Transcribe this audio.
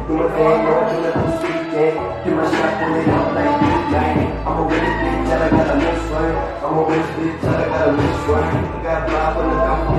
Do my thing, go do the whole weekend. Get my shot, pull it out like Big Bang. I'm a with it, bitch, till I got a miss one. I'm a with it, bitch, till I got a miss one. I got fly from the top.